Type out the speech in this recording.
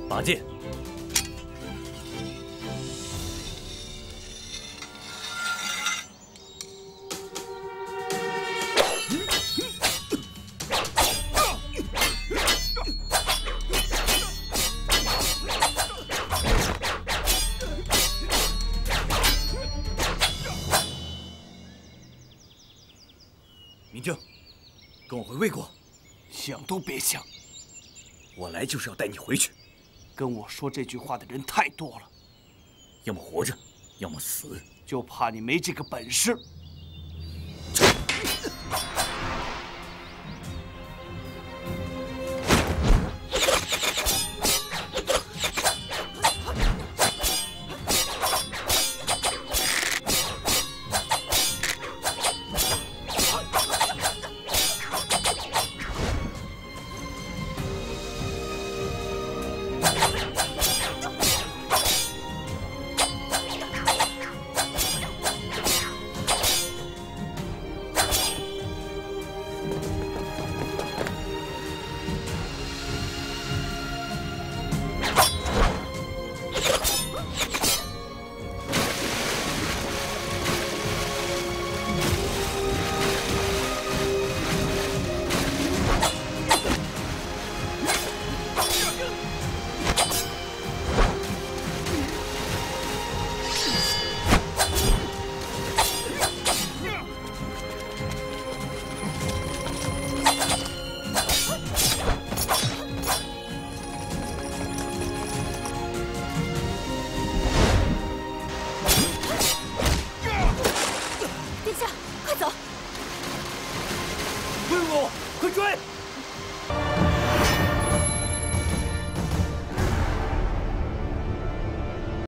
拔剑。明正，跟我回魏国。 想都别想！ 我来就是要带你回去。 跟我说这句话的人太多了， 要么活着，要么死。 就怕你没这个本事。